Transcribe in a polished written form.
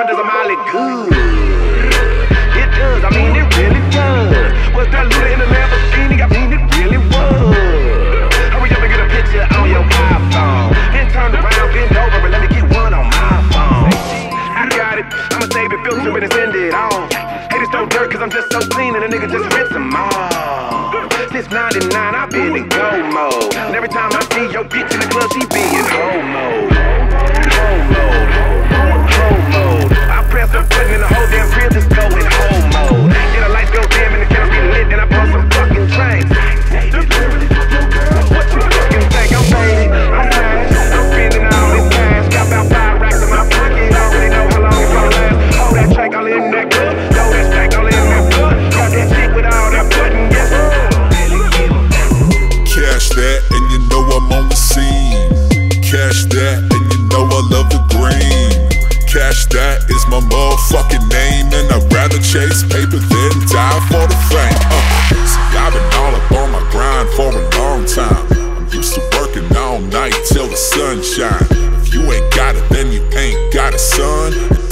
but does a Molly good? It does, I mean it really does. Was that Luda in the Lamborghini? I mean it really was. Hurry up and get a picture on your iPhone. Then turn around, bend over and let me get one on my phone. I got it, I'ma save it, filter it and send it on. Haters throw dirt cause I'm just so clean and a nigga just rinse them off. Since 99 I've been in go mode. And every time I see your bitch in the club she be in hoe mode. Hoe mode, hoe mode. I press the button and the whole damn crib just go in hoe mode. Yeah, the lights go dim and the candles get lit and I bust some fucking drinks. What you fucking think? I'm faded, I'm fast, I'm spending all this cash. Got about 5 racks in my pocket, already know how long it's gonna last. Hold that track all in that club, throw that stack all in that blood. Got that shit with all that button, yes sir. Cash that and you know I'm on the scene. Cash that and you know I love the green. Cash that is my motherfucking name, and I'd rather chase paper than die for the fame. See, I've been all up on my grind for a long time. I'm used to working all night till the sun shine. If you ain't got it, then you ain't got it, son.